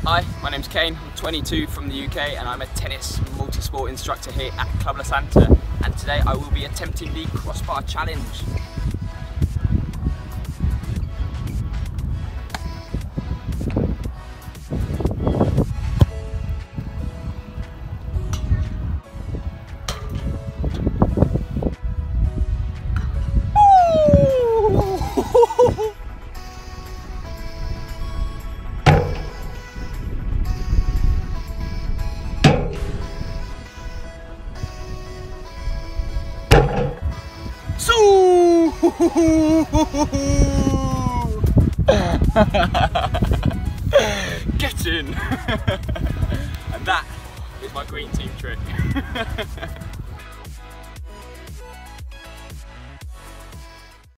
Hi, my name's Cain, I'm 22 from the UK and I'm a tennis multi-sport instructor here at Club La Santa, and today I will be attempting the Crossbar Challenge. Get in! And that is my green team trick.